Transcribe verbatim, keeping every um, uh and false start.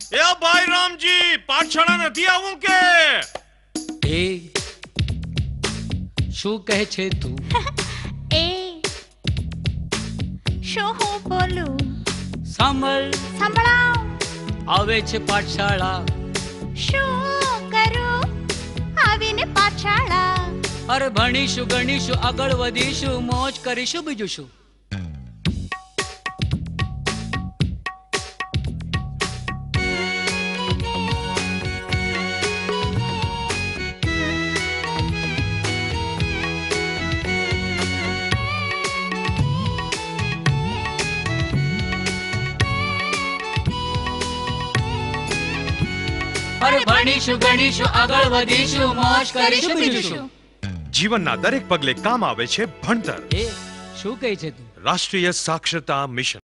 એ ભાઈ રામજી, પાઠશાળા નથી આવું કે? એ શું કહે છે તું? એ શું હું બોલું? સાંભળ, સંભળાવ. આવે છે પાઠશાળા. શું કરું આવીને પાઠશાળા? અરે ભણીશું ગણીશું આગળ વધીશું મોજ કરીશું બીજું શું. અરે ભણીશું ગણીશું આગળ વધીશું મોજ કરીશું બીજું શું. જીવનના દરેક પગલે કામ આવે છે ભણતર. એ શું કહે છે તું? રાષ્ટ્રીય સાક્ષરતા મિશન.